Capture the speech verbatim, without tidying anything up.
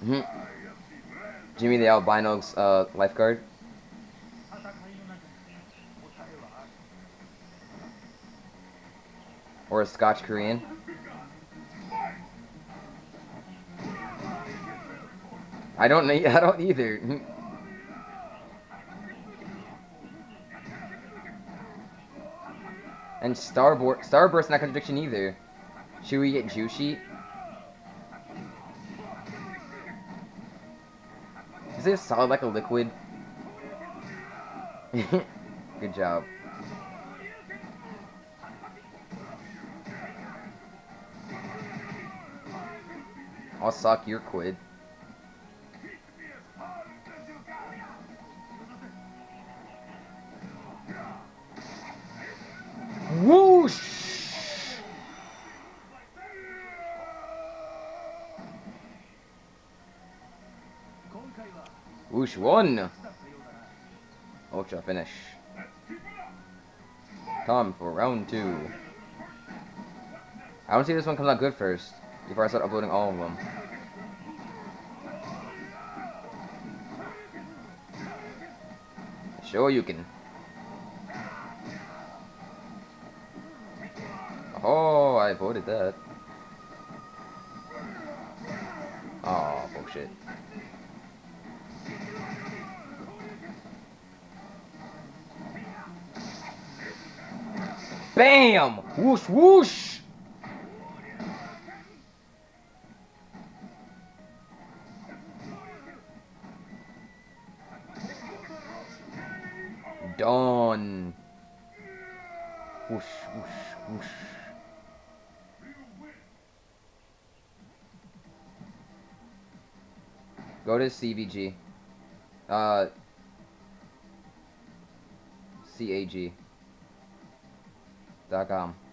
Jimmy the albino's uh, lifeguard. Or a Scotch Korean. I don't need. I don't either. And Starboard, Starburst not contradiction either. Should we get Juicy? Is it solid like a liquid? Good job. I'll suck your quid. Woosh! Woosh won! Ultra finish. Time for round two. I want to see if this one comes out good first, before I start uploading all of them. Sure you can. Oh, I avoided that. Oh, bullshit. Bam! Whoosh, whoosh! Done. Whoosh, whoosh, whoosh. Go to C V G. Uh, C A G. Dot com.